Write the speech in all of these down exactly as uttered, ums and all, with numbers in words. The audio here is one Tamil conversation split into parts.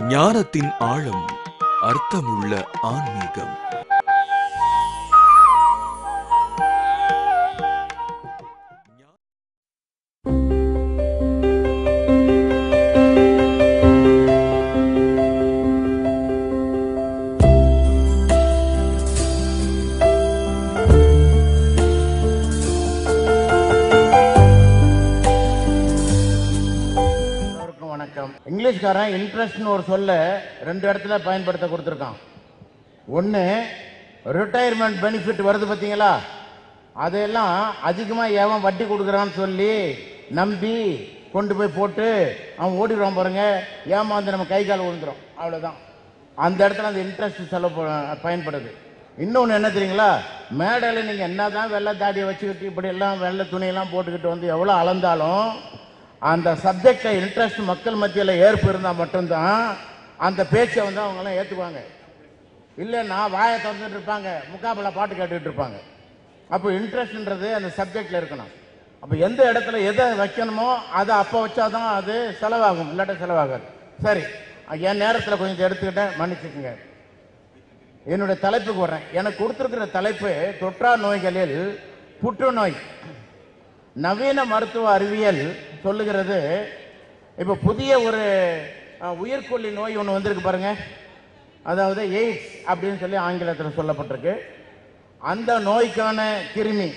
ஞானத்தின் ஆழம், அர்த்தமுள்ள ஆன்மீகம். இங்கிலீஷ்காரன் இன்ட்ரெஸ்ட்னு ஒரு சொல்ல ரெண்டு இடத்துல பயன்படுத்த கொடுத்துருக்கான். ஒன்று, ரிட்டையர்மெண்ட் பெனிஃபிட் வருது பார்த்தீங்களா, அதையெல்லாம் அதிகமாக ஏவன் வட்டி கொடுக்குறான்னு சொல்லி நம்பி கொண்டு போய் போட்டு அவன் ஓடிடுவான் பாருங்க, ஏமாந்து நம்ம கை கால் விழுந்துடும், அவ்வளோதான். அந்த இடத்துல அந்த இன்ட்ரெஸ்ட் செலவு பயன்படுது. இன்னொன்று என்ன தெரியுங்களா, மேடையில் நீங்கள் என்ன தான் வெள்ளை தாடியை வச்சுக்கிட்டு இப்படி எல்லாம் வெள்ளை துணியெல்லாம் போட்டுக்கிட்டு வந்து எவ்வளோ அளந்தாலும் அந்த சப்ஜெக்டை இன்ட்ரெஸ்ட் மக்கள் மத்தியில் ஏற்பு இருந்தால் மட்டும்தான் அந்த பேச்சை வந்து அவங்களாம் ஏற்றுக்குவாங்க. இல்லைன்னா வாயை திறந்துட்டு இருப்பாங்க, முக்காபல பாட்டு கேட்டுக்கிட்டு இருப்பாங்க. அப்போ இன்ட்ரெஸ்ட்ன்றது அந்த சப்ஜெக்டில் இருக்கணும். அப்போ எந்த இடத்துல எதை வைக்கணுமோ அதை அப்போ வச்சாதான் அது செலவாகும், இல்லாட்ட செலவாகாது. சரி, என் நேரத்தில் கொஞ்சம் எடுத்துக்கிட்டேன், மன்னிச்சுக்குங்க. என்னுடைய தலைப்புக்கு வர்றேன். எனக்கு கொடுத்துருக்கிற தலைப்பு தொற்றா நோய்களில் புற்றுநோய். நவீன மருத்துவ அறிவியல் சொல்லுகிறது, இப்போ புதிய ஒரு உயிர்கொல்லி நோய் ஒன்று வந்திருக்கு பாருங்க, அதாவது எய்ட்ஸ் அப்படின்னு சொல்லி ஆங்கிலத்தில் சொல்லப்பட்டிருக்கு. அந்த நோய்க்கான கிருமி.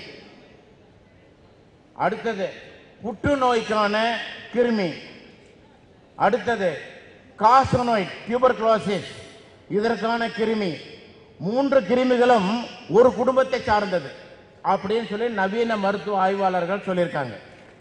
அடுத்தது புற்றுநோய்க்கான கிருமி. அடுத்தது காசநோய் டியூபர்குலோசிஸ், இதற்கான கிருமி. மூன்று கிருமிகளும் ஒரு குடும்பத்தை சார்ந்தது அப்படின்னு சொல்லி நவீன மருத்துவ ஆய்வாளர்கள் சொல்லியிருக்காங்க.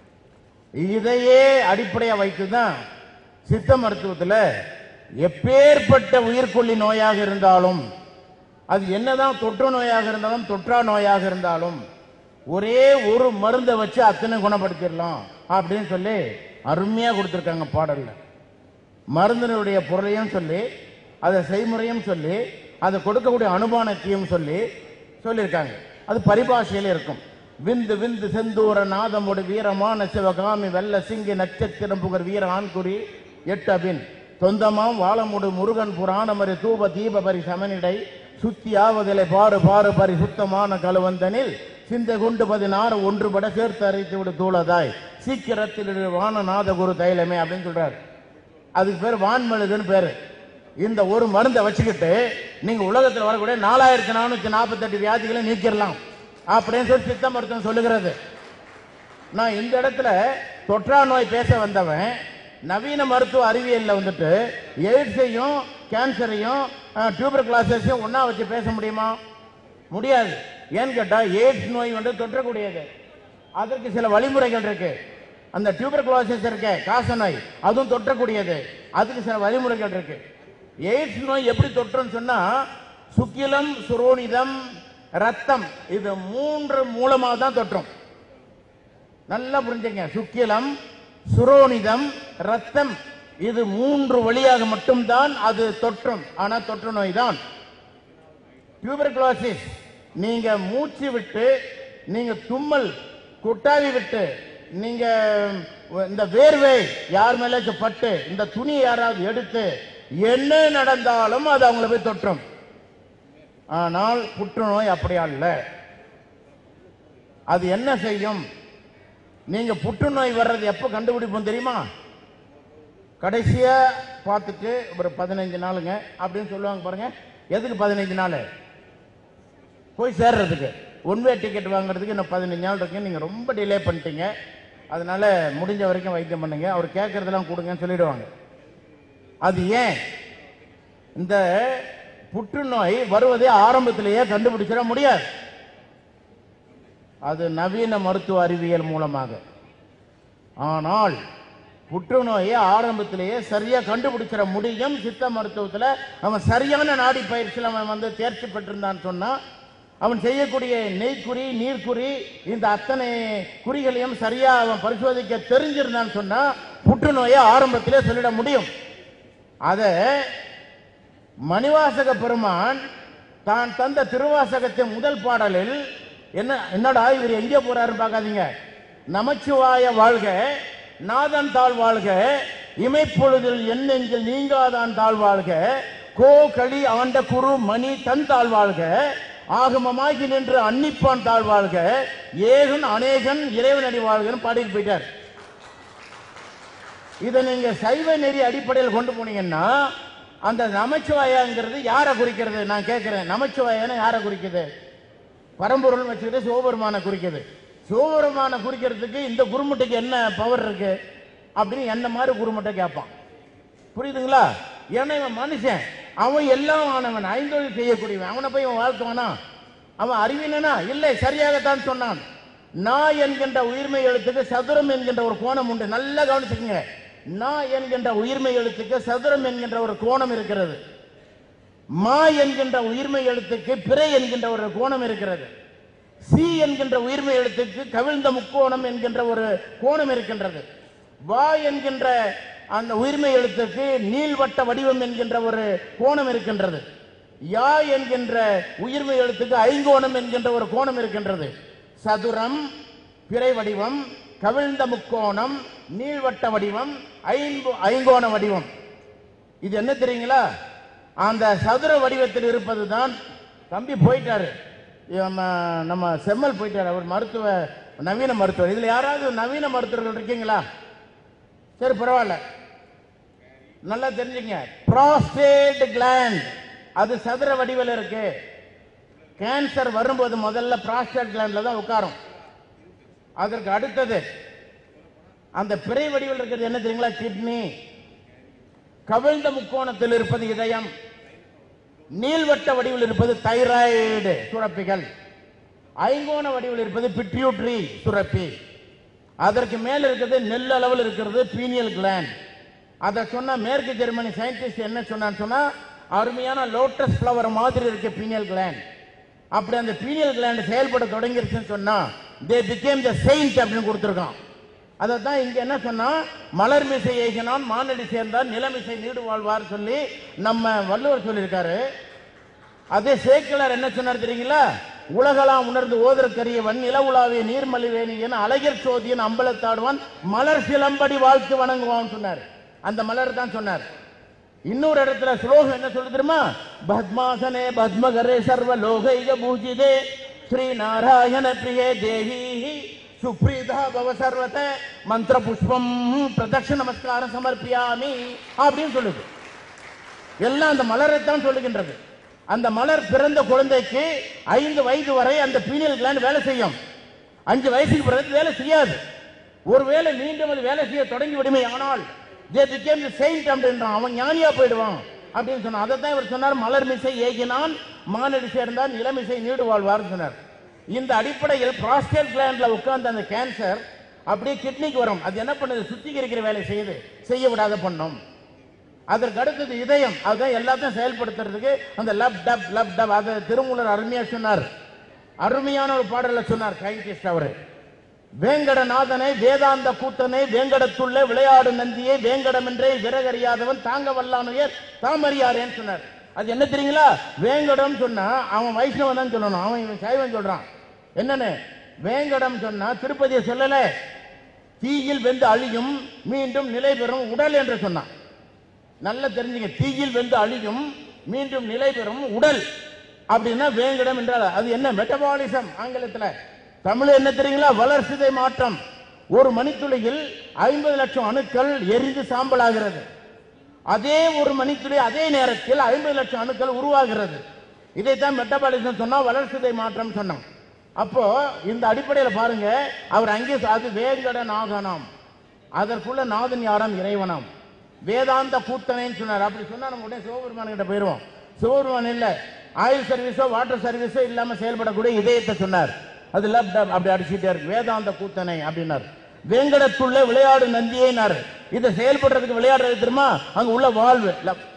இதையே அடிப்படையா வைத்துதான் சித்த மருத்துவத்தில் எப்பேற்பட்ட உயிர்கொல்லி நோயாக இருந்தாலும், அது என்னதான் தொற்று நோயாக இருந்தாலும் தொற்றா நோயாக இருந்தாலும் ஒரே ஒரு மருந்தை வச்சு அத்தனை குணப்படுத்திடலாம் அப்படின்னு சொல்லி அருமையா கொடுத்துருக்காங்க பாடல்ல. மருந்தினுடைய பொருளையும் சொல்லி, அதை செய்முறையும் சொல்லி, அதை கொடுக்கக்கூடிய அனுமானத்தையும் சொல்லி சொல்லியிருக்காங்க. அது பரிபாஷையில் இருக்கும். விந்து விந்து செந்தூர நாதமுடு வீரமான சிவகாமி வெள்ள சிங்கி நட்சத்திரம் புகர் வீர ஆண்குறி எட்டபின் சொந்தமாம் வாழமுடு முருகன் புராணமரி தூப தீப பரி சமனிடை சுத்தி ஆவதிலை பாரு பாரு பரி சுத்தமான கழுவந்தனில் சிந்தை குண்டு பதினாறு ஒன்றுபட சேர்த்து அரைத்து விடு தூளதாய் சீக்கிரத்தில் வானநாத குரு தைலமே அப்படின்னு சொல்றாரு. அதுக்கு பேர் வான்மெழுகுன்னு பேரு. இந்த ஒரு மருந்தை வச்சுக்கிட்டு நீங்க உலகத்தில் வரக்கூடிய நாலாயிரத்தி நானூத்தி நாற்பத்தி எட்டு வியாதிகளை நீக்கிடலாம் அப்படின்னு சொல்லி சித்த மருத்துவம் சொல்லுகிறது. நான் இந்த இடத்துல தொற்றா நோய் பேச வந்தவன் நவீன மருத்துவ அறிவியல்ல வந்துட்டு எய்ட்ஸையும் கேன்சரையும் டியூபர்குலோசிஸையும் ஒன்னா வச்சு பேச முடியுமா? முடியாது. ஏன்னு கேட்டா எய்ட்ஸ் நோய் வந்து தொற்றக்கூடியது, அதற்கு சில வழிமுறைகள் இருக்கு. அந்த டியூபர்குலோசிஸ் இருக்க காசநோய் அதுவும் தொற்றக்கூடியது, அதுக்கு சில வழிமுறைகள் இருக்கு. எய்ட்ஸ் நோய் எப்படி தொற்றுன்னு சொன்னா சுக்கிலம், சுரோனிதம், ரத்தம், இது மூன்று மூலமாக தான் தொற்றும். நல்லா புரிஞ்சுங்க. சுக்கிலம், சுரோனிதம், ரத்தம், இது மூன்று வழியாக மட்டும்தான் அது தொற்றும். ஆனா தொற்று நோய் தான். டியூபர்குலோசிஸ் நீங்க மூச்சு விட்டு, நீங்க தும்மல் கொட்டாவி விட்டு, நீங்க இந்த வேர்வை யார் மேல பட்டு, இந்த துணியை யாராவது எடுத்து என்ன நடந்தாலும் அது அவங்களை போய் தொற்றும். ஆனால் புற்றுநோய் அப்படியா இல்ல. அது என்ன செய்யும்? நீங்க புற்றுநோய் வர்றது எப்ப கண்டுபிடிப்போம் தெரியுமா? கடைசியா பார்த்துட்டு ஒரு பதினைஞ்சு நாளுங்க அப்படின்னு சொல்லுவாங்க பாருங்க. எதுக்கு பதினைஞ்சு நாள்? போய் சேர்றதுக்கு. ஒன்வே டிக்கெட் வாங்குறதுக்கு இன்னும் பதினஞ்சு நாள் இருக்கு, நீங்க ரொம்ப டிலே பண்ணிட்டீங்க, அதனால முடிஞ்ச வரைக்கும் வைத்தியம் பண்ணுங்க, அவர் கேட்கறதெல்லாம் கொடுங்கன்னு சொல்லிடுவாங்க. அது ஏன்? இந்த புற்றுநோய் வருவதே ஆரம்பத்திலேயே கண்டுபிடிச்சிட முடியாது. அது நவீன மருத்துவ அறிவியல் மூலமாக. ஆனால் புற்றுநோயை ஆரம்பத்திலேயே சரியா கண்டுபிடிச்சிட முடியும். சித்த மருத்துவத்தில் அவன் சரியான நாடி பயிற்சியில் அவன் வந்து தேர்ச்சி பெற்றிருந்தான்னு சொன்னா, அவன் செய்யக்கூடிய நெய்க்குறி, நீர்க்குறி, இந்த அத்தனை குறிகளையும் சரியா அவன் பரிசோதிக்க தெரிஞ்சிருந்தான்னு சொன்னா புற்றுநோயை ஆரம்பத்திலே சொல்லிட முடியும். அத மணிவாசக பெருமான் தான் தந்த திருவாசகத்தின் முதல் பாடலில் என்ன என்னடா இவர் எங்கே போறாரு பார்க்காதீங்க, நமச்சிவாய வாழ்க, நாதன் தாழ் வாழ்க, இமைப்பொழுதில் என்னெங்கில் நீங்காதான் தாழ்வாழ்க, கோ களி ஆண்ட குரு மணி தன் தாழ்வாழ்க, ஆகமமாகி நின்று அன்னிப்பான் தாழ்வாழ்க, ஏகன் அநேகன் இறைவன் அடிவாழ்கன்னு பாடிட்டு போயிட்டார். இதை நீங்க சைவ நெறி அடிப்படையில் கொண்டு போனீங்கன்னா அந்த நமச்சிவாயாங்கிறது யாரை குறிக்கிறது? நான் கேட்கிறேன், நமச்சிவாயான யாரை குறிக்குது? பரம்பொருள் வச்சுக்கிட்டு சிவபெருமான குறிக்குது. சிவபெருமான குறிக்கிறதுக்கு இந்த குருமுட்டைக்கு என்ன பவர் இருக்கு அப்படின்னு என்ன மாதிரி குருமுட்டை கேட்பான். புரியுதுங்களா? ஏன்னா இவன் மனுஷன், அவன் எல்லாம் ஆனவன், ஐந்தொழில் செய்யக்கூடியவன். அவனை போய் இவன் வாழ்க்கவனா? அவன் அறிவினா? இல்லை, சரியாகத்தான் சொன்னான். நான் என்கின்ற உயிர்மை எழுத்துக்கு சதுரம் என்கின்ற ஒரு கோணம் உண்டு. நல்லா கவனிச்சுக்கங்க. நான் என்கின்ற உயிர்மை எழுத்துக்கு சதுரம் என்கின்ற ஒரு கோணம் இருக்கிறது. மா என்கின்ற உயிர்மை எழுத்துக்கு பிறை என்கின்ற ஒரு கோணம் இருக்கிறது. சி என்கின்ற உயிர்மை எழுத்துக்கு கவிழ்ந்த முக்கோணம் என்கின்ற ஒரு கோணம் இருக்கின்றது. வா என்கின்ற அந்த உயிர்மை எழுத்துக்கு நீள்வட்ட வடிவம் என்கின்ற ஒரு கோணம் இருக்கின்றது. யா என்கின்ற உயிர்மை எழுத்துக்கு ஐங்கோணம் என்கின்ற ஒரு கோணம் இருக்கின்றது. சதுரம், பிறை வடிவம், கவிழ்ந்த முக்கோணம், நீள்வட்ட வடிவம், ஐங்கோண வடிவம். இது என்ன தெரியுங்களா? அந்த சதுர வடிவத்தில் இருப்பதுதான். தம்பி போயிட்டாரு, நம்ம செம்மல் போயிட்டாரு, அவர் மருத்துவ நவீன மருத்துவர். இதுல யாராவது நவீன மருத்துவர்கள் இருக்கீங்களா? சரி, பரவாயில்ல, நல்லா தெரிஞ்சுங்க. புரோஸ்டேட் கிளாண்ட் அது சதுர வடிவில் இருக்கு. கேன்சர் வரும்போது முதல்ல புரோஸ்டேட் கிளாண்ட்ல தான் உட்காரும். அதற்கு அடுத்தது அந்த பிறை வடிவில் இருக்கிறது என்ன தெரியுங்களா? கிட்னி. கவிழ்ந்த முக்கோணத்தில் இருப்பது இதயம். நீள்வட்ட வடிவில் இருப்பது தைராய்டு சுரப்பிகள். ஐங்கோண வடிவில் இருப்பது பிட்யூட்டரி சுரப்பி. அதற்கு மேல் இருக்கிறது நெல் அளவில் இருக்கிறது பீனியல் கிளாண்ட். அதை சொன்ன மேற்கு ஜெர்மனி சயின்டிஸ்ட் என்ன சொன்னான்னு சொன்னா, அருமையான லோட்டஸ் ஃப்ளவர் மாதிரி இருக்கு பீனியல் கிளாண்ட். அப்படி அந்த பீனியல் கிளாண்ட் செயல்பட தொடங்கிருச்சுன்னு சொன்னா they became the saint அப்படின்னு கொடுத்திருக்கான். அதை தான் இங்க என்ன சொன்னா, மலர் மிசை ஏகினான் மானடி சேர்ந்தார் நிலமிசை நீடு வாழ்வார் சொல்லி நம்ம வள்ளுவர் சொல்லியிருக்காரு. அதே சேக்கிழார் என்ன சொன்னார் தெரியுங்களா? உலகலாம் உணர்ந்து ஓதற்கரியவன் நில உலாவிய நீர்மலிவேணியன் அழகர் சோதியன் அம்பலத்தாடுவான் மலர் சிலம்படி வாழ்த்து வணங்குவான் சொன்னார். அந்த மலர் தான் சொன்னார். இன்னொரு இடத்துல ஸ்லோகம் என்ன சொல்லு தெரியுமா? பத்மாசனே பத்மகரே சர்வ லோகைக பூஜிதே ஸ்ரீ நாராயண பிரியே தேவி சுப்ரீதா பவ சர்வத மந்திர புஷ்பம் பிரதட்ச நமஸ்காரம் சமர்ப்பியாமி அப்படின்னு சொல்லுது. எல்லாம் அந்த மலரைத்தான் சொல்லுகின்றது. அந்த மலர் பிறந்த குழந்தைக்கு ஐந்து வயது வரை அந்த பீனியல் கிளாண்ட் வேலை செய்யும். அஞ்சு வயசுக்கு பிறகு வேலை செய்யாது. ஒருவேளை மீண்டும் அது வேலை செய்ய தொடங்கி விடுமே ஆனால் they became the saint அப்படின்றான். அவன் ஞானியா போயிடுவான் அப்படின்னு சொன்னான். அதை தான் இவர் சொன்னார், மலர் மிசை ஏகினான் மானடி சேர்ந்தார் நிலமிசை நீடு வாழ்வார் சொன்னார். இந்த அடிப்படையில் புரோஸ்டேட் கிளாண்ட்ல உட்கார்ந்த அந்த கேன்சர் அப்படியே கிட்னிக்கு வரும். அது என்ன பண்ணுது? சுத்திகரிக்கிற வேலை செய்யுது, செய்ய விடாத பண்ணும். அதற்கு அடுத்தது இதயம். அதுதான் எல்லாத்தையும் செயல்படுத்துறதுக்கு அந்த லப் டப் லப் டப். அதை திருமூலர் அருமையா சொன்னார். அருமையான ஒரு பாடல சொன்னார் சயின்டிஸ்ட் அவரு. வேங்கடநாதனை வேதாந்த கூத்தனை வேங்கடத்துள்ள விளையாடு நந்தியை வேங்கடம் என்றே விறகறியாதவன் தாங்க வல்லானுயர் தாமறியாரேன்னு சொன்னார். அது என்ன தெரியுங்களா? வேங்கடம் சொன்னா அவன் வைஷ்ணவன் தான் சொல்லணும், அவன் இவன் சைவன் சொல்றான். என்னன்னு வேங்கடம் சொன்னா திருப்பதியை சொல்லல, தீயில் வெந்து அழியும் மீண்டும் நிலை பெறும் உடல் என்று சொன்னான். நல்லா தெரிஞ்சுங்க, தீயில் வெந்து அழியும் மீண்டும் நிலை பெறும் உடல் அப்படின்னா வேங்கடம் என்றால் அது என்ன? மெட்டபாலிசம் ஆங்கிலத்தில். தமிழ் என்ன தெரியுங்களா? வளர்சிதை மாற்றம். ஒரு மணித்துளியில் ஐம்பது லட்சம் அணுக்கள் எரிந்து சாம்பலாகிறது. அதே ஒரு மணித்துளி அதே நேரத்தில் ஐம்பது லட்சம் அணுக்கள் உருவாகிறது. இதைத்தான் மெட்டபாலிசம் சொன்னா, வளர்சிதை மாற்றம் சொன்னான். அப்போ இந்த அடிப்படையில் பாருங்க, அவர் அங்கே அது வேங்கட நாகனாம், அதற்குள்ள நாதன் யாராம்? இறைவனாம். வேதாந்த கூத்தனைன்னு சொன்னார். அப்படி சொன்னா நம்ம உடனே சிவபெருமான் கிட்ட போயிருவோம். சிவபெருமான் இல்ல, ஆயில் சர்வீஸோ வாட்டர் சர்வீஸோ இல்லாம செயல்படக்கூடிய இதயத்தை சொன்னார். அது லப் டப் அப்படி அடிச்சுட்டே இருக்கு. வேதாந்த கூத்தனை அப்படின்னார். வேங்கடத்துள்ள விளையாடு நந்தியினார். இதை செயல்படுறதுக்கு விளையாடுறது தெரியுமா? அங்க உள்ள வாழ்வு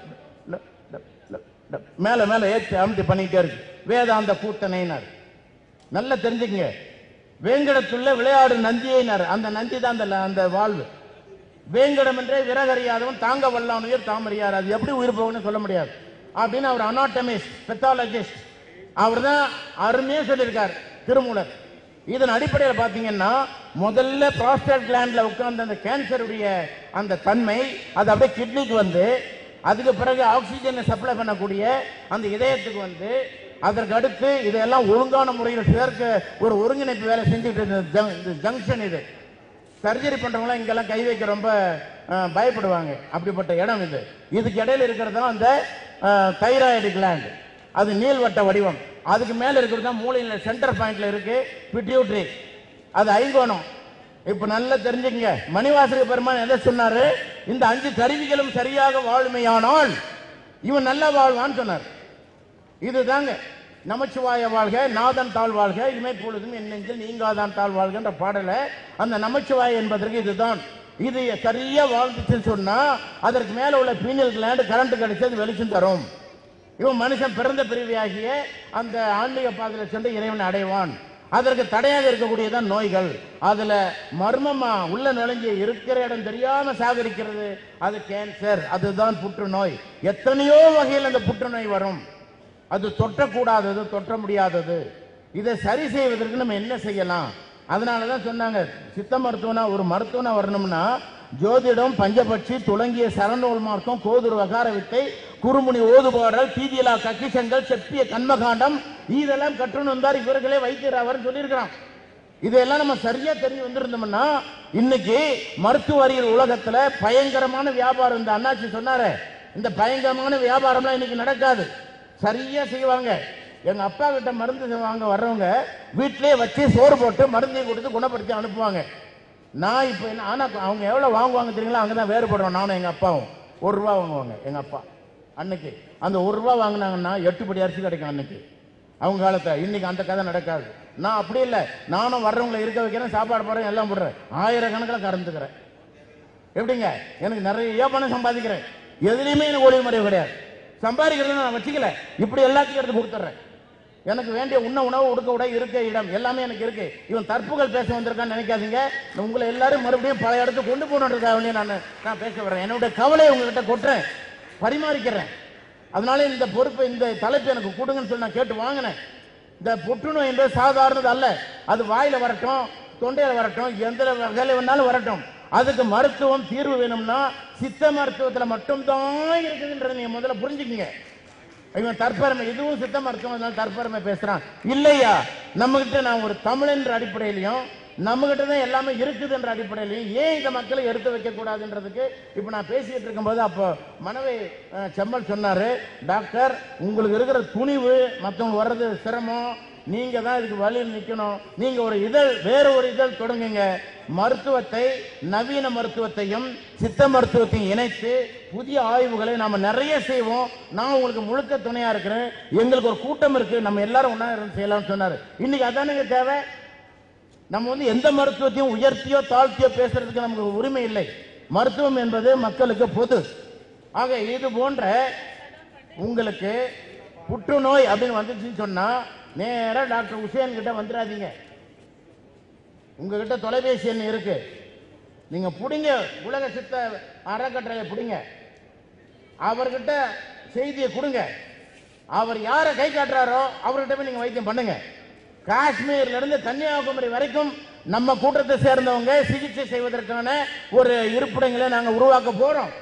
மேல மேல ஏற்றி அமுத்தி பண்ணிட்டே இருக்கு. வேதாந்த கூத்தனைனார். நல்லா தெரிஞ்சுக்கங்க, வேங்கடத்துள்ள விளையாடு நந்தியினார். அந்த நந்தி தான் அந்த அந்த வாழ்வு. வேங்கடம் என்றே விறகறியாதவன் தாங்க வல்லானுயர் தாமறியார். அது எப்படி உயிர் போகணும்னு சொல்ல முடியாது அப்படின்னு அவர் அனாட்டமிஸ்ட் பெத்தாலஜிஸ்ட் அவர் தான் அருமையா சொல்லியிருக்கார் திருமூலர். இதன் அடிப்படையில் பார்த்தீங்கன்னா முதல்ல புரோஸ்டேட் கிளாண்ட்ல உட்கார்ந்த அந்த கேன்சருடைய அந்த தன்மை அது அப்படியே கிட்னிக்கு வந்து அதுக்கு பிறகு ஆக்சிஜனை சப்ளை பண்ணக்கூடிய அந்த இதயத்துக்கு வந்து அதற்கு அடுத்து இதெல்லாம் ஒழுங்கான முறையில் சேர்க்க ஒரு ஒருங்கிணைப்பு வேலை செஞ்சுட்டு இருந்த ஜங்ஷன் இது. சர்ஜரி பண்றவங்களாம் இங்கெல்லாம் கை வைக்க ரொம்ப பயப்படுவாங்க. அப்படிப்பட்ட இடம் இது. இதுக்கு இடையில இருக்கிறது தான் அந்த தைராய்டு கிளாண்ட். அது நீள்வட்ட வடிவம். அதுக்கு மேல இருக்கிறது தான் மூளையில் சென்டர் பாயிண்ட்ல இருக்கு பிட்யூட்ரி. அது ஐங்கோணம். இப்ப நல்லா தெரிஞ்சுக்கங்க. மணிவாசக பெருமான் எதை சொன்னாரு? இந்த அஞ்சு கருவிகளும் சரியாக வாழ்மையானால் இவன் நல்லா வாழ்வான்னு சொன்னார். இதுதாங்க நமச்சிவாய வாழ்க நாதன் தாழ் வாழ்க இமை பொழுதும் என் நெஞ்சில் நீங்காதான் தாழ் வாழ்கின்ற பாடல அந்த நமச்சிவாய என்பதற்கு இதுதான். இது சரியா வாழ்ந்துச்சுன்னு சொன்னா அதற்கு மேல உள்ள பீனியல் கிளாண்ட் கரண்ட் கிடைச்சது வெளிச்சம் தரும். இவன் மனுஷன் பிறந்த பிரிவியாகிய அந்த ஆன்மீக பாதையில் சென்று இறைவனை அடைவான். அதற்கு தடையாக இருக்கக்கூடியதான் நோய்கள். அதுல மர்மமா உள்ள நுழைஞ்சு இருக்கிற இடம் தெரியாம சாகரிக்கிறது அது கேன்சர். அதுதான் புற்றுநோய். எத்தனையோ வகையில் அந்த புற்றுநோய் வரும். அது தொற்றக்கூடாதது, தொற்ற முடியாதது. இதை சரி செய்வதற்கு நம்ம என்ன செய்யலாம்? அதனாலதான் சொன்னாங்க சித்த மருத்துவனா ஒரு மருத்துவனா வரணும்னா ஜோதிடம், பஞ்சபட்சி, துளங்கிய சரணோல் மார்க்கம், கோதுரு வகார வித்தை, குறுமுனி ஓதுபாடல், தீதியலா கக்கிஷங்கள், செப்பிய கண்மகாண்டம் இதெல்லாம் கற்றுன்னு வந்தார். இவர்களே வைத்தியர் சொல்லியிருக்கிறான். இதெல்லாம் நம்ம சரியா தெரிஞ்சு வந்திருந்தோம்னா இன்னைக்கு மருத்துவ அறிவியல் உலகத்துல பயங்கரமான வியாபாரம். இந்த அண்ணாச்சி சொன்னாரு இந்த பயங்கரமான வியாபாரம்லாம் இன்னைக்கு நடக்காது. சரியா செய்வாங்க. எங்க அப்பா கிட்ட மருந்து வாங்க வர்றவங்க வீட்டிலேயே வச்சு சோறு போட்டு மருந்தையும் கொடுத்து குணப்படுத்தி அனுப்புவாங்க. நான் இப்போ என்ன ஆனா அவங்க எவ்வளவு வாங்குவாங்க தெரியுங்களா? அங்கதான் வேறுபடுறோம். நானும் எங்க அப்பாவும் ஒரு ரூபா வாங்குவாங்க. எங்க அப்பா அன்னைக்கு அந்த ஒரு ரூபா வாங்கினாங்கன்னா எட்டு படி அரிசி கிடைக்கும் அன்னைக்கு அவங்க காலத்தை. இன்னைக்கு அந்த கதை நடக்காது. நான் அப்படி இல்லை. நானும் வர்றவங்களை இருக்க வைக்கிறேன், சாப்பாடு போடுறேன், எல்லாம் போடுறேன், ஆயிரக்கணக்கில் கறந்துக்கிறேன். எப்படிங்க? எனக்கு நிறைய பணம் சம்பாதிக்கிறேன். எதுலையுமே எனக்கு ஒளிவு முறை கிடையாது. சம்பாதிக்கிறது நான் வச்சுக்கல. இப்படி எல்லாத்தையும் எடுத்து கொடுத்துட்றேன். எனக்கு வேண்டிய உண்ண உணவு உடுக்க உடை இருக்க இடம் எல்லாமே எனக்கு இருக்கு. இவன் தற்புகள் பேச வந்திருக்கான்னு நினைக்காதீங்க. உங்களை எல்லாரும் மறுபடியும் பல இடத்துக்கு கொண்டு போகணுன்றதுக்காக நான் நான் பேச வர்றேன். என்னுடைய கவலையை உங்ககிட்ட கொட்டுறேன், பரிமாறிக்கிறேன். அதனால இந்த பொறுப்பை இந்த தலைப்பு எனக்கு கொடுங்கன்னு சொல்லி நான் கேட்டு வாங்கினேன். இந்த புற்றுநோய் என்பது சாதாரணது அல்ல. அது வாயில வரட்டும், தொண்டையில வரட்டும், எந்த வகையில வேணாலும் வரட்டும். அதுக்கு மருத்துவம் தீர்வு வேணும்னா சித்த மருத்துவத்தில் மட்டும்தான் இருக்குதுன்றதை நீங்க முதல்ல புரிஞ்சுக்கீங்க. இவன் தற்பெருமை, இதுவும் சித்த மருத்துவம் தற்பெருமை பேசுறான் இல்லையா? நம்ம கிட்ட நான் ஒரு தமிழ் என்ற அடிப்படையிலையும் நம்ம கிட்ட தான் எல்லாமே இருக்குது என்ற அடிப்படையிலையும் ஏன் இந்த மக்களை எடுத்து வைக்க கூடாதுன்றதுக்கு இப்ப நான் பேசிட்டு இருக்கும்போது அப்போ மனைவி செம்மல் சொன்னாரு, டாக்டர் உங்களுக்கு இருக்கிற துணிவு மற்றவங்க வர்றது சிரமம், நீங்க தான் இதுக்கு வழியில் நிக்கணும். நீங்க ஒரு இதழ் வேற ஒரு இதழ் தொடங்குங்க. மருத்துவத்தை நவீன மருத்துவத்தையும் சித்த மருத்துவத்தையும் இணைத்து புதிய ஆய்வுகளை நாம நிறைய செய்வோம். நான் உங்களுக்கு முழுக்க துணையா இருக்கிறேன். எங்களுக்கு ஒரு கூட்டம் இருக்கு, நம்ம எல்லாரும் ஒன்னா இருந்து செய்யலாம்னு சொன்னாரு. இன்னைக்கு அதானுங்க தேவை. நம்ம வந்து எந்த மருத்துவத்தையும் உயர்த்தியோ தாழ்த்தியோ பேசுறதுக்கு நமக்கு உரிமை இல்லை. மருத்துவம் என்பது மக்களுக்கு பொது. ஆக இது போன்ற உங்களுக்கு புற்றுநோய் அப்படின்னு வந்துச்சுன்னு சொன்னா நேரா டாக்டர் ஹுசேன் கிட்ட வந்துடாதீங்க. உங்ககிட்ட தொலைபேசி எண் இருக்கு, நீங்க புடிங்க, உலக சித்த அறக்கட்டளை புடிங்க, அவர்கிட்ட செய்தியை கொடுங்க. அவர் யாரை கை காட்டுறாரோ அவர்கிட்ட போய் நீங்க வைத்தியம் பண்ணுங்க. காஷ்மீர்ல இருந்து கன்னியாகுமரி வரைக்கும் நம்ம கூட்டத்தை சேர்ந்தவங்க சிகிச்சை செய்வதற்கான ஒரு இருப்பிடங்களை நாங்க உருவாக்க போறோம்.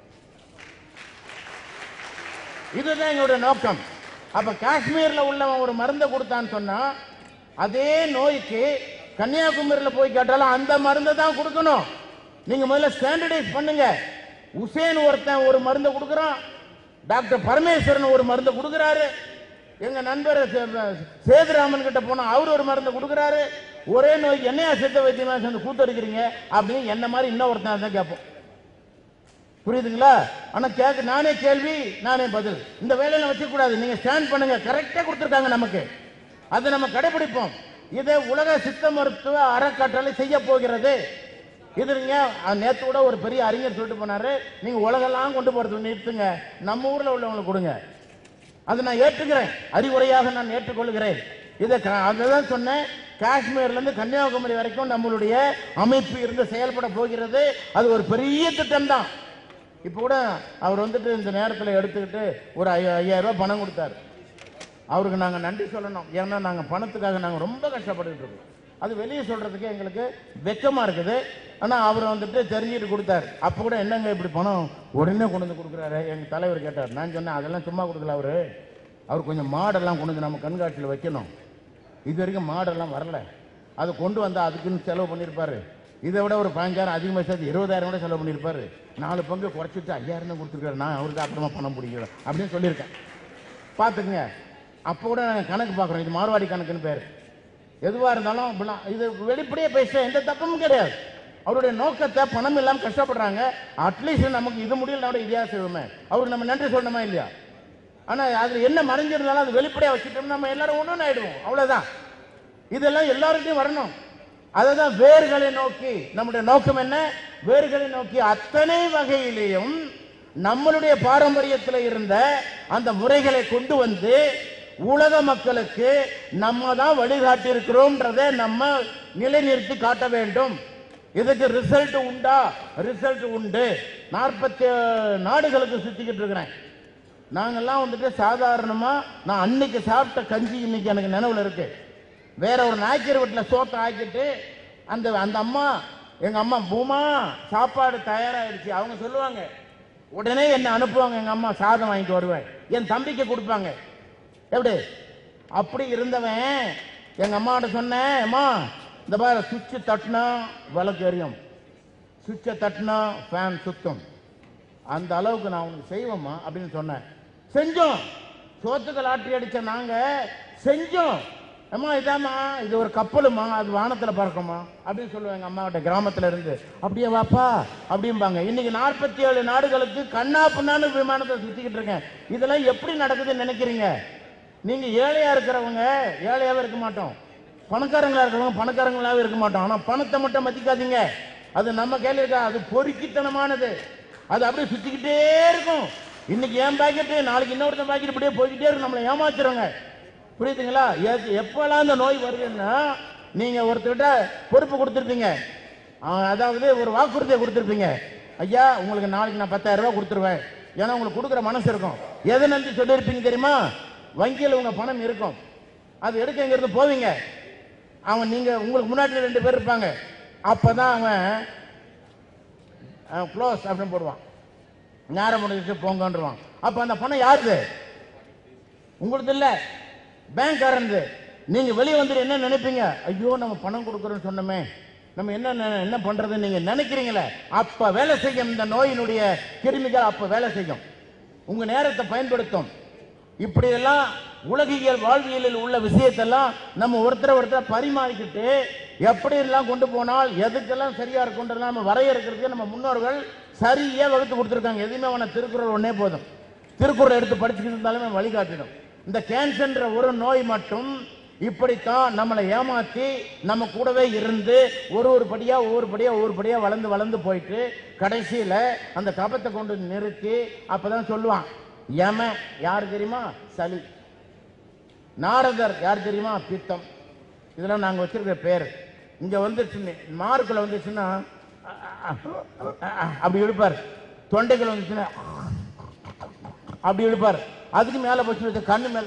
இதுதான் எங்களுடைய நோக்கம். அப்ப காஷ்மீர்ல உள்ளவன் ஒரு மருந்தை கொடுத்தான்னு சொன்னா அதே நோய்க்கு கன்னியாகுமரியில போய் கேட்டாலும் அந்த மருந்தை தான் கொடுக்கணும். நீங்க முதல்ல ஸ்டாண்டர்டைஸ் பண்ணுங்க. உசேன் ஒருத்தன் ஒரு மருந்தை கொடுக்கறான், டாக்டர் பரமேஸ்வரன் ஒரு மருந்தை கொடுக்கிறாரு, எங்க நண்பர் சேதுராமன் கிட்ட போனா அவர் ஒரு மருந்தை கொடுக்கிறாரு. ஒரே நோய்க்கு என்னையா சித்த வைத்தியமா சேர்ந்து கூத்தடிக்கிறீங்க அப்படின்னு என்ன மாதிரி இன்னொருத்தன் தான் கேட்போம். புரியுதுங்களா? ஆனா கேட்க நானே கேள்வி நானே பதில். இந்த வேலையில வச்சுக்க கூடாது. நீங்க ஸ்டாண்ட் பண்ணுங்க. கரெக்டா கொடுத்துருக்காங்க நமக்கு, அதை நம்ம கடைபிடிப்போம். இதை உலக சித்த மருத்துவ அறக்கட்டளை செய்ய போகிறது. இது நீங்க நேற்று கூட ஒரு பெரிய அறிஞர் சொல்லிட்டு போனாரு, நீங்க உலகெல்லாம் கொண்டு போறது நிறுத்துங்க, நம்ம ஊர்ல உள்ளவங்களுக்கு கொடுங்க. அதை நான் ஏற்றுக்கிறேன், அறிவுரையாக நான் ஏற்றுக்கொள்கிறேன். இதை அதுதான் சொன்னேன். காஷ்மீர்ல இருந்து கன்னியாகுமரி வரைக்கும் நம்மளுடைய அமைப்பு இருந்து செயல்பட போகிறது. அது ஒரு பெரிய திட்டம் தான். இப்ப கூட அவர் வந்துட்டு இந்த நேரத்தில் எடுத்துக்கிட்டு ஒரு ஐயாயிரம் ரூபாய் பணம் கொடுத்தாரு. அவருக்கு நாங்க நன்றி சொல்லணும். ஏன்னா நாங்க பணத்துக்காக நாங்க ரொம்ப கஷ்டப்பட்டு இருக்கோம். அது வெளியே சொல்றதுக்கு எங்களுக்கு வெக்கமா இருக்குது. ஆனால் அவர் வந்துட்டு தெரிஞ்சுட்டு கொடுத்தாரு. அப்போ கூட என்னங்க இப்படி பணம் உடனே கொண்டு வந்து கொடுக்குறாரு எங்கள் தலைவர் கேட்டார். நான் சொன்னேன் அதெல்லாம் சும்மா கொடுக்கல, அவரு அவர் கொஞ்சம் மாடெல்லாம் கொண்டு வந்து நம்ம கண்காட்சியில் வைக்கணும். இது வரைக்கும் மாடெல்லாம் வரல, அதை கொண்டு வந்தால் அதுக்குன்னு செலவு பண்ணியிருப்பாரு. இதை விட ஒரு பதினஞ்சாயிரம் அதிகமாக சேர்த்து இருபதாயிரம் கூட செலவு பண்ணியிருப்பாரு. நாலு பங்கு குறைச்சிட்டு ஐயாயிரம் தான் கொடுத்துருக்காரு. நான் அவருக்கு அப்புறமா பணம் பிடிக்கிறேன் அப்படின்னு சொல்லியிருக்கேன். பார்த்துக்குங்க. அப்போ கூட நாங்கள் கணக்கு பார்க்குறோம். இது மார்வாடி கணக்குன்னு பேர். எதுவாக இருந்தாலும் இது வெளிப்படையே பேச எந்த தப்பும் கிடையாது. அவருடைய நோக்கத்தை பணம் இல்லாமல் கஷ்டப்படுறாங்க. அட்லீஸ்ட் நமக்கு இது முடியலனோட இதையா செய்வோமே, அவருக்கு நம்ம நன்றி சொல்லணுமா இல்லையா? ஆனால் அதில் என்ன மறைஞ்சிருந்தாலும் அது வெளிப்படையாக வச்சுட்டோம் நம்ம எல்லாரும் ஒன்றுன்னு ஆயிடுவோம். அவ்வளோதான். இதெல்லாம் எல்லாருக்கும் வரணும். அதை தான் வேர்களை நோக்கி நம்முடைய நோக்கம் என்ன? வேர்களை நோக்கி அத்தனை வகையிலேயும் நம்மளுடைய பாரம்பரியத்தில் இருந்த அந்த முறைகளை கொண்டு வந்து உலக மக்களுக்கு நம்ம தான் வழிகாட்டி இருக்கிறோம்ன்றதை நம்ம நிலைநிறுத்தி காட்ட வேண்டும். இதுக்கு ரிசல்ட் உண்டா? ரிசல்ட் உண்டு. நாற்பத்தி நாடுகளுக்கு சுத்திக்கிட்டு இருக்கிறேன். நாங்கெல்லாம் வந்துட்டு சாதாரணமா நான் அன்னைக்கு சாப்பிட்ட கஞ்சி இன்னைக்கு எனக்கு நினைவுல இருக்கு. வேற ஒரு நாய்க்கர் வீட்டில் சோத்தை ஆக்கிட்டு அந்த அந்த அம்மா எங்க அம்மா பூமா சாப்பாடு தயாராகிடுச்சு அவங்க சொல்லுவாங்க, உடனே என்ன அனுப்புவாங்க. எங்க அம்மா சாதம் வாங்கிட்டு வருவேன், என் தம்பிக்கு கொடுப்பாங்க. எப்படி அப்படி இருந்தவன் எங்க அம்மாட்ட சொன்னேன், அம்மா இந்த பாரு சுவிட்சு தட்டினா விளக்கு எரியும், சுவிட்சை தட்டினா ஃபேன் சுத்தம், அந்த அளவுக்கு நான் உனக்கு செய்வோம்மா அப்படின்னு சொன்னேன். செஞ்சோம். சோத்துக்கள் ஆட்டி அடிச்ச நாங்க செஞ்சோம். அம்மா இதாம்மா இது ஒரு கப்பலுமா, அது வானத்தில் பறக்குமா அப்படின்னு சொல்லுவாங்க அம்மாவிட்ட கிராமத்தில் இருந்து. அப்படியே வாப்பா அப்படிம்பாங்க. இன்னைக்கு நாற்பத்தி ஏழு நாடுகளுக்கு கண்ணா பின்னான்னு விமானத்தை சுத்திக்கிட்டு இருக்கேன். இதெல்லாம் எப்படி நடக்குதுன்னு நினைக்கிறீங்க? நீங்க ஏழையா இருக்கிறவங்க ஏழையாவே இருக்க மாட்டோம், பணக்காரங்களா இருக்கிறவங்க பணக்காரங்களாவே இருக்க மாட்டோம். ஆனா பணத்தை மட்டும் மதிக்காதீங்க. அது நம்ம கையில இருக்கா, அது பொறுக்கித்தனமானது. அது அப்படியே சுத்திக்கிட்டே இருக்கும். இன்னைக்கு ஏன் பாக்கெட்டு, நாளைக்கு இன்னொருத்த பாக்கெட் இப்படியே போய்கிட்டே இருக்கும். நம்மளை ஏமாத்துறவங்க. புரியுதுங்களா? எப்பெல்லாம் இந்த நோய் வருதுன்னா நீங்க ஒருத்தர்கிட்ட பொறுப்பு கொடுத்துருப்பீங்க, அதாவது ஒரு வாக்குறுதியை கொடுத்துருப்பீங்க, ஐயா உங்களுக்கு நாளைக்கு நான் பத்தாயிரம் ரூபாய் கொடுத்துருவேன், ஏன்னா உங்களுக்கு கொடுக்குற மனசு இருக்கும். எதை நம்பி சொல்லியிருப்பீங்க தெரியுமா? வங்கியில் உங்க பணம் இருக்கும், அது எடுக்க இங்க இருந்து போவீங்க. அவன் நீங்க உங்களுக்கு முன்னாடி ரெண்டு பேர் இருப்பாங்க, அப்பதான் அவன் க்ளோஸ் அப்படின்னு போடுவான், நேரம் முடிஞ்சிட்டு போங்கன்றான். அப்ப அந்த பணம் யாருது? உங்களுக்கு இல்ல, பேங்க்காரன். நீங்க வெளியே வந்துட்டு என்ன நினைப்பீங்க? ஐயோ நம்ம பணம் கொடுக்குறோம்னு சொன்னோமே, நம்ம என்ன என்ன பண்றதுன்னு நீங்க நினைக்கிறீங்களே, அப்ப வேலை செய்யும் இந்த நோயினுடைய கிருமிகள். அப்ப வேலை செய்யும், உங்க நேரத்தை பயன்படுத்தும். இப்படியெல்லாம் உலகியல் வாழ்வியலில் உள்ள விஷயத்தெல்லாம் நம்ம ஒருத்தரை ஒருத்தர் பரிமாறிக்கிட்டு எப்படி எல்லாம் கொண்டு போனால் எதுக்கெல்லாம் சரியா இருக்கும்ன்றத நம்ம வரையறுக்கிறதுக்கு நம்ம முன்னோர்கள் சரியா வகுத்து கொடுத்துருக்காங்க. எதுவுமே அவனை திருக்குறள் ஒன்னே போதும், திருக்குறள் எடுத்து படிச்சுக்கிட்டு இருந்தாலுமே வழிகாட்டிடும். இந்த கேன்சர்ன்ற ஒரு நோய் மட்டும் இப்படித்தான் நம்மளை ஏமாற்றி நம்ம கூடவே இருந்து ஒரு ஒரு படியா ஒவ்வொரு படியா ஒவ்வொரு படியா வளர்ந்து வளர்ந்து போயிட்டு கடைசியில அந்த கபத்தை கொண்டு நிறுத்தி அப்பதான் சொல்லுவான், யம யார் தெரியுமா? சளி. நாரதர் யார் தெரியுமா? பித்தம். இதெல்லாம் நாங்க வச்சிருக்கிற பேரு. இங்க வந்துருச்சு மார்க்குல வந்துச்சுன்னா அப்படி இழுப்பார், தொண்டைக்குள்ள வந்துச்சுன்னா அப்படி இழுப்பார், அதுக்கு மேல போச்சு கண்ணு மேல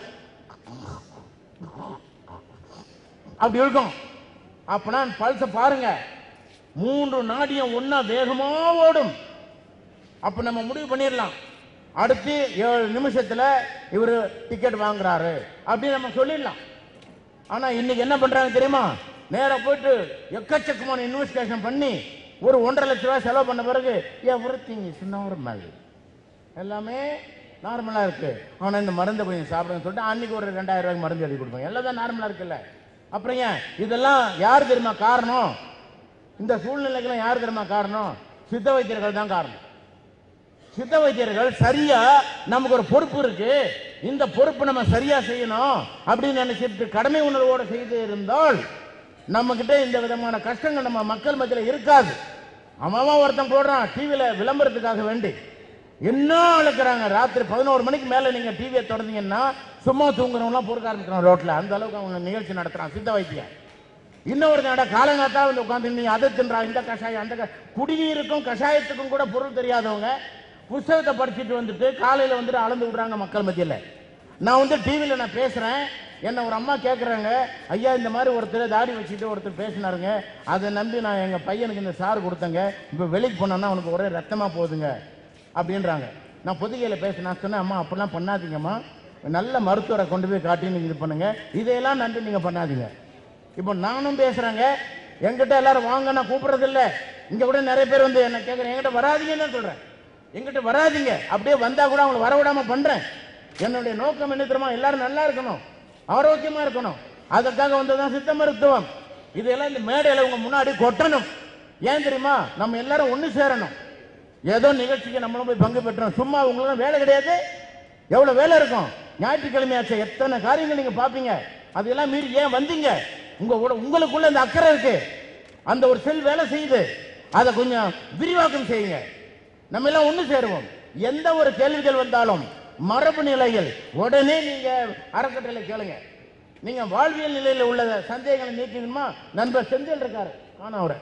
அப்படி இருக்கும். அப்பனா பல்ச பாருங்க, மூன்று நாடியும் ஒன்னா வேகமா ஓடும். அப்ப நம்ம முடிவு பண்ணிடலாம், அடுத்து ஏழு நிமிஷத்துல இவரு டிக்கெட் வாங்குறாரு அப்படின்னு நம்ம சொல்லிடலாம். ஆனா இன்னைக்கு என்ன பண்றாங்க தெரியுமா? நேரா போயிட்டு எக்கச்சக்கமான இன்வெஸ்டிகேஷன் பண்ணி ஒரு ஒன்றரை லட்சம் ரூபாய் செலவு பண்ண பிறகு எவ்ரிதிங் இஸ் நார்மல், எல்லாமே நார்மலா இருக்கு. ஆனா இந்த மருந்தை கொஞ்சம் சாப்பிடுன்னு சொல்லிட்டு அன்னைக்கு ஒரு ரெண்டாயிரம் ரூபாய்க்கு மருந்து எழுதி கொடுப்பாங்க. எல்லாம் தான் நார்மலா இருக்குல்ல. அப்புறம் ஏன் இதெல்லாம் யார் தெரியுமா காரணம்? இந்த சூழ்நிலைக்கெல்லாம் யார் தெரியுமா காரணம்? சித்த வைத்தியர்கள் தான் காரணம். சித்த வைத்தியர்கள் சரியா நமக்கு ஒரு பொறுப்பு இருக்கு, இந்த பொறுப்பு நம்ம சரியா செய்யணும் அப்படின்னு நினைச்சிட்டு கடமை உணர்வோடு செய்து இருந்தால் நம்ம கிட்ட இந்த விதமான கஷ்டங்கள் நம்ம மக்கள் மத்தியில் இருக்காது. அவன் ஒருத்தன் போடுறான் டிவியில விளம்பரத்துக்காக வேண்டி என்ன அழைக்கிறாங்க. ராத்திரி பதினோரு மணிக்கு மேல நீங்க டிவியை தொடர்ந்தீங்கன்னா சும்மா தூங்குறவங்களாம் பொறுக்க ஆரம்பிக்கிறான் ரோட்ல. அந்த அளவுக்கு அவங்க நிகழ்ச்சி நடத்துறான் சித்த வைத்தியம். இன்னொரு நட காலங்காத்தா வந்து உட்காந்து நீ அதை தின்றா, இந்த கஷாயம் அந்த குடிநீருக்கும் கஷாயத்துக்கும் கூட பொருள் தெரியாதவங்க புஸ்தகத்தை படிச்சுட்டு வந்துட்டு காலையில வந்துட்டு அளந்து விடுறாங்க மக்கள் மத்தியில். நான் வந்து டிவியில நான் பேசுறேன், என்ன ஒரு அம்மா கேட்குறாங்க, ஐயா இந்த மாதிரி ஒருத்தர் தாடி வச்சுட்டு ஒருத்தர் பேசினாருங்க, அதை நம்பி நான் எங்கள் பையனுக்கு இந்த சார் கொடுத்தேங்க, இப்போ வெளிக்கு போனோன்னா அவனுக்கு ஒரே ரத்தமாக போகுதுங்க அப்படின்றாங்க. நான் பொதுகையில் பேச நான் சொன்னேன், அம்மா அப்படிலாம் பண்ணாதீங்கம்மா, நல்ல மருத்துவரை கொண்டு போய் காட்டி நீங்கள் இது பண்ணுங்க, இதையெல்லாம் நம்பி நீங்கள் பண்ணாதீங்க. இப்போ நானும் பேசுகிறேங்க, எங்கிட்ட எல்லாரும் வாங்க நான் கூப்பிட்றது இல்லை. இங்கே கூட நிறைய பேர் வந்து என்ன கேட்குறேன், எங்கிட்ட வராதிங்கன்னு தான் சொல்கிறேன், எங்கிட்ட வராதிங்க, அப்படியே வந்தால் கூட அவங்களை வரவிடாமல் பண்ணுறேன். என்னுடைய நோக்கம் என்ன தெரியுமா, எல்லாரும் நல்லா இருக்கணும், ஆரோக்கியமா இருக்கணும், அதற்காக வந்ததுதான் சித்த மருத்துவம். இதெல்லாம் இந்த மேடையில் உங்க முன்னாடி கொட்டணும். ஏன் தெரியுமா, நம்ம எல்லாரும் ஒண்ணு சேரணும். ஏதோ நிகழ்ச்சிக்கு நம்மளும் போய் பங்கு பெற்றோம், சும்மா உங்களுக்கு வேலை கிடையாது, எவ்வளவு வேலை இருக்கும். ஞாயிற்றுக்கிழமையாச்சு எத்தனை காரியங்கள் நீங்க பாப்பீங்க, அதெல்லாம் மீறி ஏன் வந்தீங்க? உங்க உங்களுக்குள்ள அந்த அக்கறை இருக்கு, அந்த ஒரு செல் வேலை செய்யுது, அதை கொஞ்சம் விரிவாக்கம் செய்யுங்க. நம்ம எல்லாம் ஒண்ணு சேருவோம். எந்த ஒரு கேள்விகள் வந்தாலும் மரபு நிலையில் உடனே நீங்க அறக்கட்டளை கேளுங்க. நீங்க வாழ்வியல் நிலையில் உள்ள சந்தேகங்களை நீக்கணுமா, நண்பர் செந்தில் இருக்காரு, ஆனா அவரை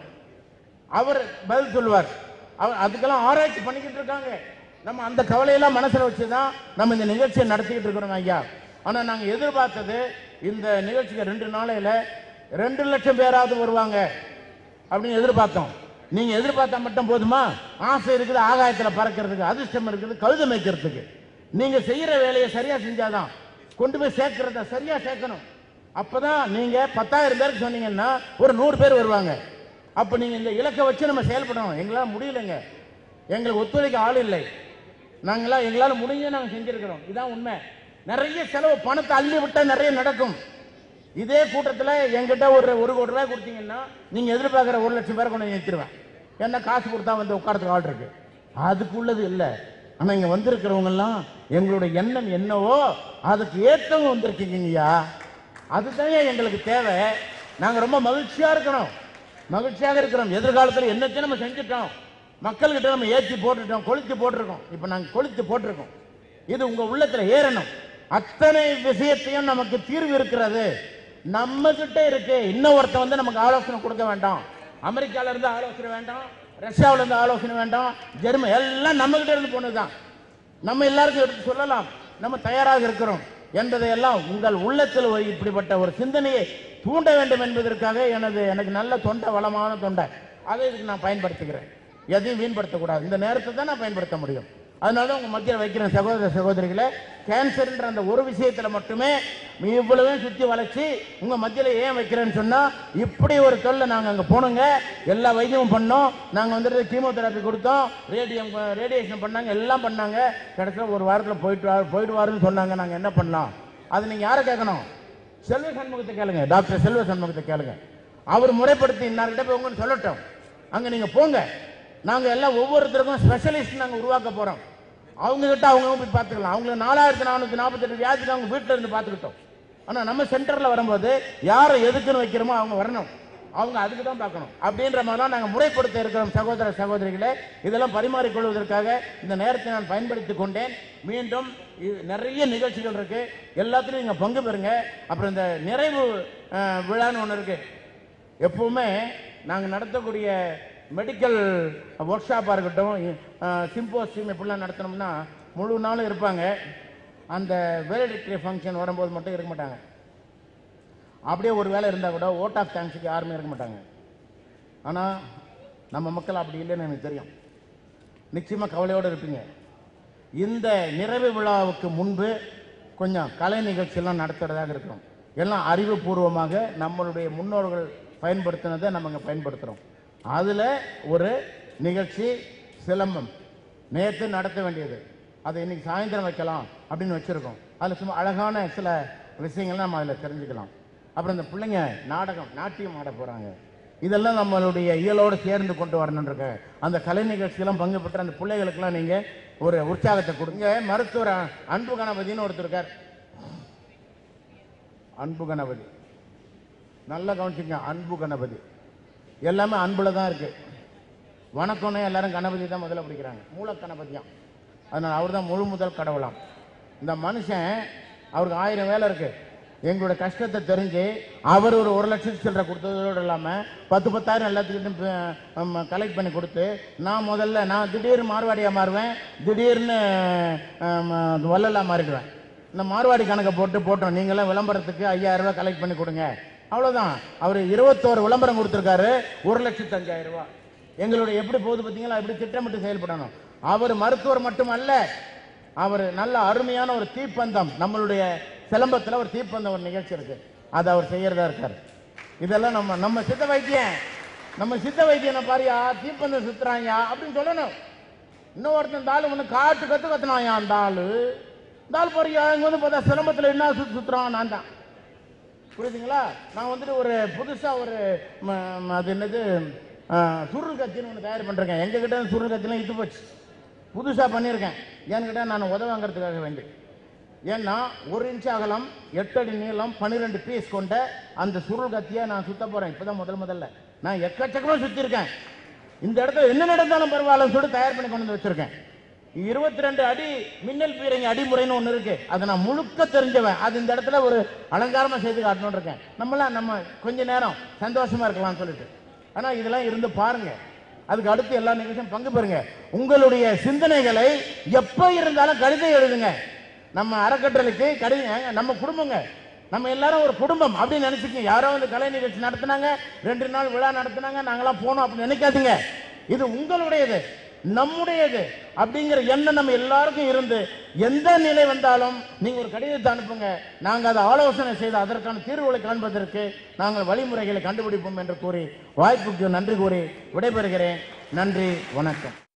அவர் பதில் சொல்லுவார். அவர் அதுக்கெல்லாம் ஆராய்ச்சி பண்ணிக்கிட்டு இருக்காங்க. நம்ம அந்த கவலையெல்லாம் மனசுல வச்சுதான் நம்ம இந்த நிகழ்ச்சியை நடத்திக்கிட்டு இருக்கிறோம் ஐயா. ஆனா நாங்க எதிர்பார்த்தது, இந்த நிகழ்ச்சிக்கு ரெண்டு நாளையில ரெண்டு லட்சம் பேராவது வருவாங்க அப்படின்னு எதிர்பார்த்தோம். நீங்க எதிர்பார்த்தா மட்டும் போதுமா? ஆசை இருக்குது, ஆகாயத்துல பறக்கிறதுக்கு, அதிர்ஷ்டம் இருக்குது, கழுத மேய்க்கிறதுக்கு. நீங்க செய்யற வேலையை சரியா செஞ்சாதான், கொண்டு போய் சேர்க்கிறத சரியா சேர்க்கணும். அப்பதான் நீங்க பத்தாயிரம் பேருக்கு சொன்னீங்கன்னா ஒரு நூறு பேர் வருவாங்க. அப்ப நீங்க இந்த இலக்கை வச்சு நம்ம செயல்படணும். எங்களால முடியலைங்க, எங்களுக்கு ஒத்துழைக்க ஆள் இல்லை. நாங்களா எங்களால முடிஞ்ச நாங்க செஞ்சிருக்கிறோம், இதான் உண்மை. நிறைய செலவு, பணத்தை அள்ளி விட்டா நிறைய நடக்கும். இதே கூட்டத்தில் என்கிட்ட ஒரு ஒரு கோடி ரூபாய் கொடுத்தீங்கன்னா நீங்க எதிர்பார்க்கிற ஒரு லட்சம் பேரை கொண்டு நிறுத்திடுவேன். என்ன காசு கொடுத்தா வந்து உட்காரத்துக்கு ஆள் இருக்கு, அதுக்குள்ளது இல்லை. ஆனா இங்க வந்திருக்கிறவங்க எல்லாம் எங்களுடைய எண்ணம் என்னவோ அதுக்கு ஏற்றவங்க வந்திருக்கீங்கய்யா, அதுதான் எங்களுக்கு தேவை. நாங்க ரொம்ப மகிழ்ச்சியா இருக்கணும், மகிழ்ச்சியாக இருக்கிறோம். எதிர்காலத்தில் என்னத்தையும் நம்ம செஞ்சுட்டோம், மக்கள்கிட்ட நம்ம ஏற்றி போட்டுட்டோம், கொளுத்தி போட்டிருக்கோம். இப்ப நாங்க கொளுத்தி போட்டிருக்கோம், இது உங்க உள்ளத்துல ஏறணும். அத்தனை விஷயத்தையும் நமக்கு தீர்வு இருக்கிறது, நம்ம கிட்ட இருக்கு. இன்னொருத்த வந்து நமக்கு ஆலோசனை கொடுக்க வேண்டாம், அமெரிக்கால இருந்து ஆலோசனை வேண்டாம், ரஷ்யாவில இருந்து ஆலோசனை வேண்டாம், ஜெர்மன் எல்லாம் நம்ம கிட்ட இருந்து போனதுதான். நம்ம எல்லாருக்கும் எடுத்து சொல்லலாம், நம்ம தயாராக இருக்கிறோம் என்பதையெல்லாம் உங்கள் உள்ளத்தில் இப்படிப்பட்ட ஒரு சிந்தனையை தூண்ட வேண்டும் என்பதற்காக எனது எனக்கு நல்ல தொண்டை, வளமான தொண்டை, அதை இதுக்கு நான் பயன்படுத்துகிறேன். எதையும் வீண்படுத்தக்கூடாது, இந்த நேரத்தை தான் நான் பயன்படுத்த முடியும். அதனால உங்க மத்தியில் வைக்கிற சகோதர சகோதரிகளை, கேன்சர்ன்ற அந்த ஒரு விஷயத்துல மட்டுமே இவ்வளவு சுத்தி வளைச்சு உங்க மத்தியில் ஏன் வைக்கிறேன்னு சொன்னா, இப்படி ஒரு தொல்லை நாங்க அங்க போனோங்க, எல்லா வைத்தியமும் பண்ணோம், நாங்க வந்துட்டு கீமோதெரப்பி கொடுத்தோம், ரேடியம் ரேடியேஷன் பண்ணாங்க, எல்லாம் பண்ணாங்க. கடைசியில் ஒரு வாரத்தில் போயிட்டு போயிடுவாருன்னு சொன்னாங்க. நாங்க என்ன பண்ணலாம்? அது நீங்க யாரை கேட்கணும்? செல்வ சண்முகத்தை கேளுங்க, டாக்டர் செல்வ சண்முகத்தை கேளுங்க. அவர் முறைப்படுத்தி இன்னார்கிட்ட போய் உங்கன்னு சொல்லட்டும், அங்க நீங்க போங்க. நாங்க எல்லாம் ஒவ்வொருத்தருக்கும் ஸ்பெஷலிஸ்ட் நாங்க உருவாக்க போறோம். அவங்க கிட்ட அவங்க போய் பார்த்துக்கலாம். அவங்க நாலாயிரத்தி நானூத்தி நாற்பத்தி எட்டு வியாதிக்கு அவங்க வீட்டில் இருந்து பார்த்துக்கிட்டோம். ஆனா நம்ம சென்டர்ல வரும்போது யாரை எதுக்குன்னு வைக்கிறோமோ அவங்க வரணும், அவங்க அதுக்கு தான் பார்க்கணும். அப்படின்ற மாதிரிலாம் நாங்கள் முறைப்படுத்த இருக்கிறோம் சகோதர சகோதரிகளே. இதெல்லாம் பரிமாறிக்கொள்வதற்காக இந்த நேரத்தை நான் பயன்படுத்தி கொண்டேன். மீண்டும் நிறைய நிகழ்ச்சிகள் இருக்கு, எல்லாத்துலையும் நீங்க பங்கு பெறுங்க. அப்புறம் இந்த நிறைவு விழான்னு ஒன்று இருக்கு. எப்பவுமே நாங்கள் நடத்தக்கூடிய மெடிக்கல் ஒர்க் ஷாப்பாக இருக்கட்டும், சிம்போசியம் இப்படிலாம் நடத்தினோம்னா முழு நாளும் இருப்பாங்க. அந்த வேலிடிக்டரி ஃபங்க்ஷன் வரும்போது மட்டும் இருக்க மாட்டாங்க. அப்படியே ஒரு வேலை இருந்தால் கூட ஓட் ஆஃப் தேங்க்ஸுக்கு யாருமே இருக்க மாட்டாங்க. ஆனால் நம்ம மக்கள் அப்படி இல்லைன்னு எனக்கு தெரியும். நிச்சயமாக கவலையோடு இருப்பீங்க. இந்த நிறைவு விழாவுக்கு முன்பு கொஞ்சம் கலை நிகழ்ச்சியெல்லாம் நடத்துறதாக இருக்கிறோம். எல்லாம் அறிவுபூர்வமாக நம்மளுடைய முன்னோர்கள் பயன்படுத்தினதை நம்ம இங்கே பயன்படுத்துகிறோம். அதில் ஒரு நிகழ்ச்சி சிலம்பம் நேற்று நடத்த வேண்டியது, அதை இன்னைக்கு சாயந்தரம் வைக்கலாம் அப்படின்னு வச்சுருக்கோம். அதில் சும்மா அழகான சில விஷயங்கள்லாம் நம்ம அதில் தெரிஞ்சுக்கலாம். அப்புறம் இந்த பிள்ளைங்க நாடகம் நாட்டியம் ஆட போகிறாங்க, இதெல்லாம் நம்மளுடைய இயலோடு சேர்ந்து கொண்டு வரணுன்ற அந்த கலை நிகழ்ச்சியெல்லாம் பங்கு பெற்ற அந்த பிள்ளைகளுக்கெல்லாம் நீங்கள் ஒரு உற்சாகத்தை கொடுங்க. மருத்துவர் அன்பு கணபதினு ஒருத்தர் இருக்கார். அன்பு கணபதி நல்லா கவனிச்சுங்க, அன்பு கணபதி எல்லாமே அன்புல தான் இருக்கு. வணக்கம்னே எல்லாரும் கணபதி தான் முதல்ல பிடிக்கிறாங்க, மூல கணபதியாம். அதனால் அவர் தான் முழு முதல் கடவுளாம். இந்த மனுஷன் அவருக்கு ஆயிரம் வேலை இருக்கு. எங்களோட கஷ்டத்தை தெரிஞ்சு அவர் ஒரு ஒரு லட்சத்து சில்லரை கொடுத்ததோடு இல்லாமல் பத்து பத்தாயிரம் எல்லாத்துக்கிட்டும் கலெக்ட் பண்ணி கொடுத்து, நான் முதல்ல நான் திடீர்னு மார்வாடியாக மாறுவேன், திடீர்னு வள்ளலாக மாறிடுவேன். இந்த மார்வாடி கணக்கை போட்டு போட்டோம், நீங்களாம் விளம்பரத்துக்கு ஐயாயிரம் ரூபாய் கலெக்ட் பண்ணி கொடுங்க, அவ்வளவுதான். அவர் இருபத்தோரு விளம்பரம் கொடுத்திருக்காரு, ஒரு லட்சத்து அஞ்சாயிரம் ரூபாய். எங்களுடைய எப்படி போகுது பார்த்தீங்களா, எப்படி திட்டமிட்டு செயல்படணும். அவர் மருத்துவர் மட்டுமல்ல, அவர் நல்ல அருமையான ஒரு தீப்பந்தம், நம்மளுடைய சிலம்பத்தில் ஒரு தீப்பந்தம் ஒரு நிகழ்ச்சி இருக்கு, அதை அவர் செய்யறதா இருக்காரு. இதெல்லாம் நம்ம நம்ம சித்த வைத்தியம், நம்ம சித்த வைத்தியனை பாரியா தீப்பந்தம் சுத்துறாயா அப்படின்னு சொல்லணும். இன்னொருத்தன் தாள் ஒன்று காட்டு கத்து கத்துனாயா அந்த ஆளு தாள் பாரியா இங்க வந்து பார்த்தா சிலம்பத்தில் என்ன சுத்து சுத்துறான் நான் தான். புரியுதுங்களா? நான் வந்துட்டு ஒரு புதுசா ஒரு அது என்னது சுருள் கத்தின்னு ஒன்று தயார் பண்றேன். எங்க கிட்ட சுருள் கத்திலாம் இட்டு போச்சு, புதுசா பண்ணியிருக்கேன். ஏன்னு கேட்டா நான் உதவாங்கிறதுக்காக வேண்டி. ஏன்னா ஒரு இன்ச் அகலம், எட்டு அடி நீளம், பன்னிரெண்டு பீஸ் கொண்ட அந்த சுருள் கத்தியை நான் சுத்த போறேன். இப்பதான் முதல் முதல்ல நான் எக்கச்சக்கமா சுத்தி இருக்கேன். இந்த இடத்துல என்ன நடந்தாலும் பரவாயில்லன்னு சொல்லிட்டு தயார் பண்ணி கொண்டு வந்து வச்சிருக்கேன். இருபத்தி ரெண்டு அடி மின்னல் பீரங்கி அடிமுறைன்னு ஒன்று இருக்கு, அதை நான் முழுக்க தெரிஞ்சவன். அது இந்த இடத்துல ஒரு அலங்காரமா செய்து காட்டணும்னு இருக்கேன். நம்மளாம் நம்ம கொஞ்ச நேரம் சந்தோஷமா இருக்கலாம்னு சொல்லிட்டு. ஆனா இதெல்லாம் இருந்து பாருங்க, அதுக்கு அடுத்து எல்லா நிகழ்ச்சியும் பங்கு பெறுங்க. உங்களுடைய சிந்தனைகளை எப்ப இருந்தாலும் கடிதம் எழுதுங்க. நம்ம அறக்கட்டளைக்கு கடிதம், நம்ம குடும்பங்க, நம்ம எல்லாரும் ஒரு குடும்பம் அப்படின்னு நினைச்சுக்கோங்க. யாரோ வந்து கலை நிகழ்ச்சி நடத்தினாங்க, ரெண்டு நாள் விழா நடத்தினாங்க, நாங்களாம் போனோம் அப்படின்னு நினைக்காதீங்க. இது உங்களுடையது, நம்முடையது அப்படிங்கிற எண்ணம் நம்ம எல்லாருக்கும் இருந்து எந்த நிலை வந்தாலும் நீங்க ஒரு கடிதத்தை அனுப்புங்க. நாங்கள் அதை ஆலோசனை செய்து அதற்கான தீர்வுகளை காண்பதற்கு நாங்கள் வழிமுறைகளை கண்டுபிடிப்போம் என்று கூறி வாய்ப்புக்கு நன்றி கூறி விடைபெறுகிறேன். நன்றி, வணக்கம்.